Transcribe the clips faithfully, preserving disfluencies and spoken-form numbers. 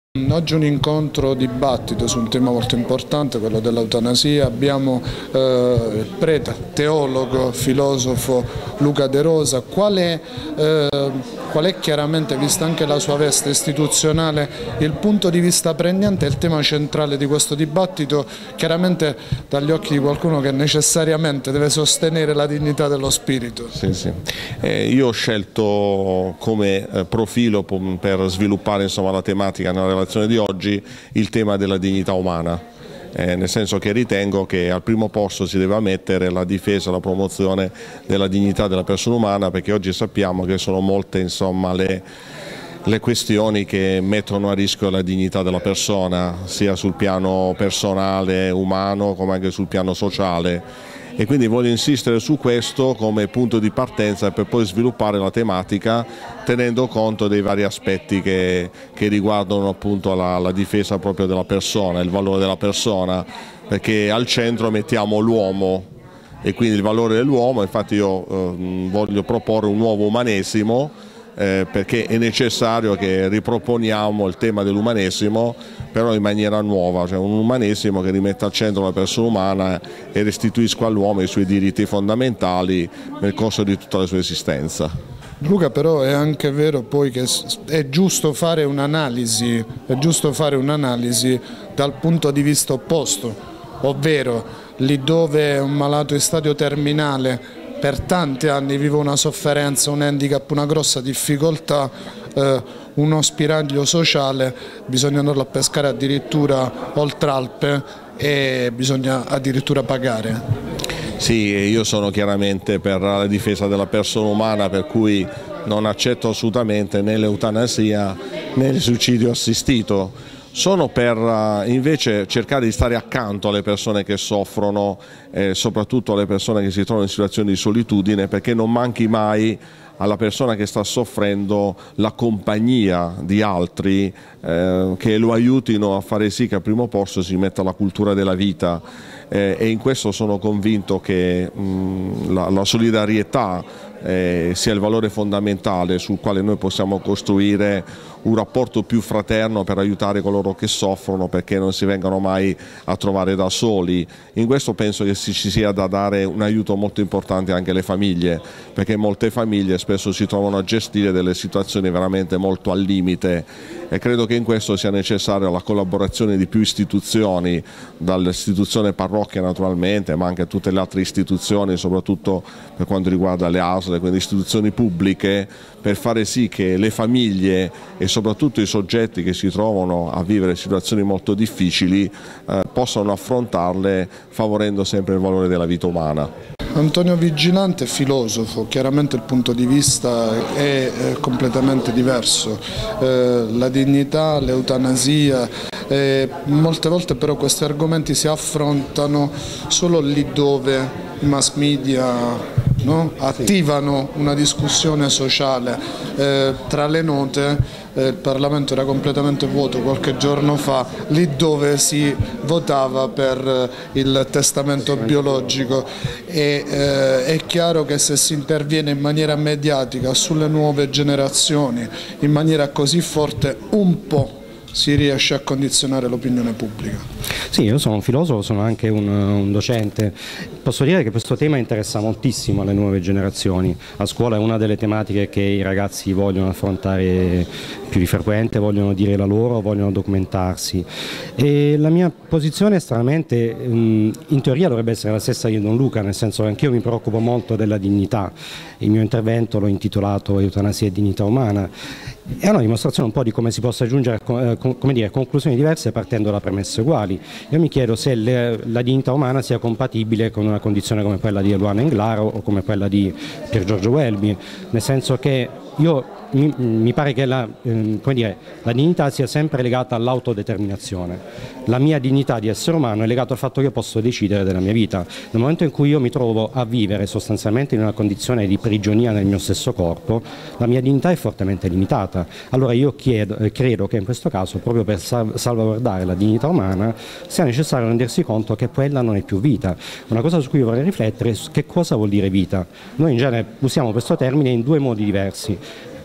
Oggi un incontro dibattito su un tema molto importante, quello dell'eutanasia. Abbiamo eh, il prete, teologo, filosofo Luca De Rosa. Qual è, eh, qual è chiaramente, vista anche la sua veste istituzionale, il punto di vista pregnante e il tema centrale di questo dibattito, chiaramente dagli occhi di qualcuno che necessariamente deve sostenere la dignità dello spirito? Sì, sì. Eh, io ho scelto come eh, profilo per sviluppare insomma, la tematica nella relazione di oggi il tema della dignità umana, eh, nel senso che ritengo che al primo posto si deve mettere la difesa e la promozione della dignità della persona umana, perché oggi sappiamo che sono molte insomma, le, le questioni che mettono a rischio la dignità della persona, sia sul piano personale, umano, come anche sul piano sociale. E quindi voglio insistere su questo come punto di partenza per poi sviluppare la tematica tenendo conto dei vari aspetti che, che riguardano appunto la, la difesa proprio della persona, il valore della persona, perché al centro mettiamo l'uomo e quindi il valore dell'uomo. Infatti io eh, voglio proporre un nuovo umanesimo, eh, perché è necessario che riproponiamo il tema dell'umanesimo, però in maniera nuova, cioè un umanesimo che rimetta al centro la persona umana e restituisca all'uomo i suoi diritti fondamentali nel corso di tutta la sua esistenza. Luca, però è anche vero poi che è giusto fare un'analisi, è giusto fare un'analisi dal punto di vista opposto, ovvero lì dove un malato in stadio terminale per tanti anni vive una sofferenza, un handicap, una grossa difficoltà, eh, uno spiraglio sociale, bisogna andarlo a pescare addirittura oltre Alpe e bisogna addirittura pagare. Sì, io sono chiaramente per la difesa della persona umana, per cui non accetto assolutamente né l'eutanasia né il suicidio assistito. Sono per invece cercare di stare accanto alle persone che soffrono, eh, soprattutto alle persone che si trovano in situazioni di solitudine, perché non manchi mai alla persona che sta soffrendo la compagnia di altri eh, che lo aiutino a fare sì che al primo posto si metta la cultura della vita, eh, e in questo sono convinto che mh, la, la solidarietà eh, sia il valore fondamentale sul quale noi possiamo costruire un rapporto più fraterno per aiutare coloro che soffrono, perché non si vengano mai a trovare da soli. In questo penso che ci sia da dare un aiuto molto importante anche alle famiglie, perché molte famiglie spesso si trovano a gestire delle situazioni veramente molto al limite, e credo che in questo sia necessaria la collaborazione di più istituzioni, dall'istituzione parrocchia naturalmente, ma anche tutte le altre istituzioni, soprattutto per quanto riguarda le A S L, quindi istituzioni pubbliche, per fare sì che le famiglie e soprattutto i soggetti che si trovano a vivere situazioni molto difficili eh, possano affrontarle favorendo sempre il valore della vita umana. Antonio Vigilante è filosofo, chiaramente il punto di vista è eh, completamente diverso, eh, la dignità, l'eutanasia, eh, molte volte però questi argomenti si affrontano solo lì dove i mass media no? attivano una discussione sociale. Eh, tra le note eh, il Parlamento era completamente vuoto qualche giorno fa, lì dove si votava per eh, il testamento biologico, e eh, è chiaro che se si interviene in maniera mediatica sulle nuove generazioni in maniera così forte, un po' si riesce a condizionare l'opinione pubblica. Sì, io sono un filosofo, sono anche un, un docente. Posso dire che questo tema interessa moltissimo alle nuove generazioni. A scuola è una delle tematiche che i ragazzi vogliono affrontare più di frequente, vogliono dire la loro, vogliono documentarsi. E la mia posizione stranamente, in teoria dovrebbe essere la stessa di Don Luca, nel senso che anch'io mi preoccupo molto della dignità. Il mio intervento l'ho intitolato Eutanasia e dignità umana. È una dimostrazione un po' di come si possa giungere a come dire, conclusioni diverse partendo da premesse uguali. Io mi chiedo se le, la dignità umana sia compatibile con una condizione come quella di Eluana Englaro o come quella di Pier Giorgio Welby, nel senso che io mi, mi pare che la, eh, come dire, la dignità sia sempre legata all'autodeterminazione. La mia dignità di essere umano è legata al fatto che io posso decidere della mia vita. Nel momento in cui io mi trovo a vivere sostanzialmente in una condizione di prigionia nel mio stesso corpo, la mia dignità è fortemente limitata. Allora io chiedo, eh, credo che in questo caso, proprio per sal salvaguardare la dignità umana, sia necessario rendersi conto che quella non è più vita. Una cosa su cui io vorrei riflettere è che cosa vuol dire vita. Noi in genere usiamo questo termine in due modi diversi.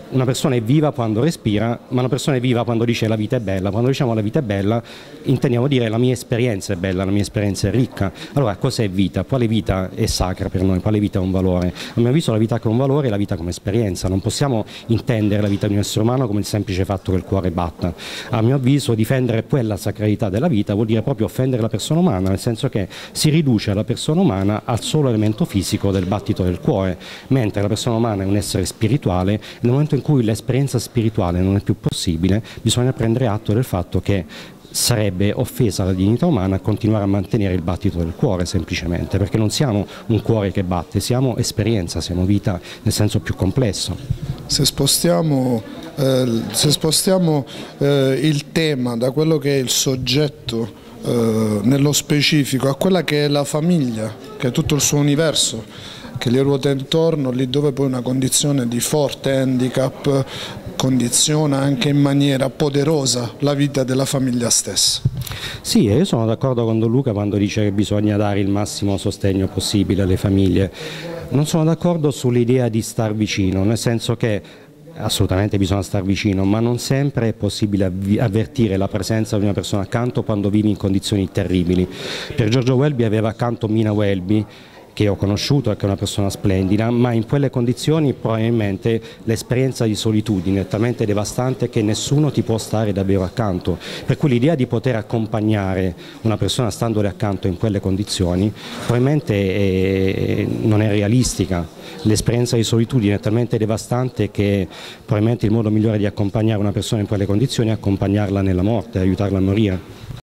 una persona è viva quando respira, ma una persona è viva quando dice la vita è bella. Quando diciamo la vita è bella intendiamo dire la mia esperienza è bella, la mia esperienza è ricca. Allora cos'è vita? Quale vita è sacra per noi? Quale vita ha un valore? A mio avviso la vita che ha un valore è la vita come esperienza. Non possiamo intendere la vita di un essere umano come il semplice fatto che il cuore batta. A mio avviso difendere quella sacralità della vita vuol dire proprio offendere la persona umana, nel senso che si riduce la persona umana al solo elemento fisico del battito del cuore, mentre la persona umana è un essere spirituale. Nel momento in cui l'esperienza spirituale non è più possibile, bisogna prendere atto del fatto che sarebbe offesa la dignità umana continuare a mantenere il battito del cuore, semplicemente, perché non siamo un cuore che batte, siamo esperienza, siamo vita nel senso più complesso. Se spostiamo, eh, se spostiamo eh, il tema da quello che è il soggetto eh, nello specifico a quella che è la famiglia, che è tutto il suo universo, che gli ruota intorno, lì dove poi una condizione di forte handicap condiziona anche in maniera poderosa la vita della famiglia stessa. Sì, io sono d'accordo con Don Luca quando dice che bisogna dare il massimo sostegno possibile alle famiglie. Non sono d'accordo sull'idea di star vicino, nel senso che assolutamente bisogna star vicino, ma non sempre è possibile avvertire la presenza di una persona accanto quando vivi in condizioni terribili. Per Giorgio Welby aveva accanto Mina Welby, che ho conosciuto e che è una persona splendida, ma in quelle condizioni probabilmente l'esperienza di solitudine è talmente devastante che nessuno ti può stare davvero accanto, per cui l'idea di poter accompagnare una persona standole accanto in quelle condizioni probabilmente è, non è realistica. L'esperienza di solitudine è talmente devastante che probabilmente il modo migliore di accompagnare una persona in quelle condizioni è accompagnarla nella morte, aiutarla a morire.